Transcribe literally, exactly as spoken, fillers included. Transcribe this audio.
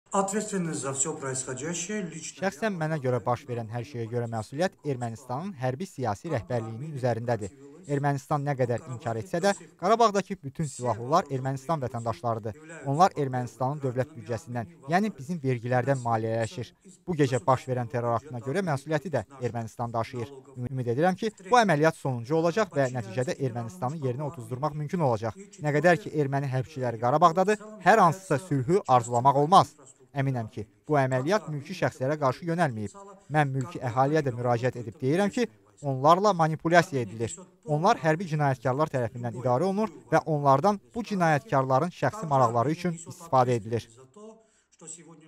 Ответственность за все происходящее лично я Şəxsən mənə görə baş verən hər şeyə görə məsuliyyət Ermənistanın hərbi siyasi rəhbərliyinin üzərindədir. Ermənistan nə qədər inkar etsə də, Qarabağdakı bütün silahlılar Ermənistan vətəndaşlarıdır. Onlar Ermənistanın dövlət büdcəsindən, yəni bizim vergilərdən maliyyələşir. Bu gecə baş verən terror aktına görə məsuliyyəti də Ermənistan daşıyır. Ümid edirəm ki, bu əməliyyat sonuncu olacaq və nəticədə Ermənistanı yerinə otuzdurmaq mümkün olacaq. Nə qədər ki, erməni hərbçiləri Qarabağdadır, hər hansısa sülhü arzulamaq olmaz. Əminəm ki, bu əməliyyat mülki şəxslərə qarşı yönəlməyib. Mən mülki əhaliyə də müraciət edib deyirəm ki, onlarla manipulyasiya edilir. Onlar hərbi cinayətkarlar tərəfindən idarə olunur və onlardan bu cinayətkarların şəxsi maraqları üçün istifadə edilir.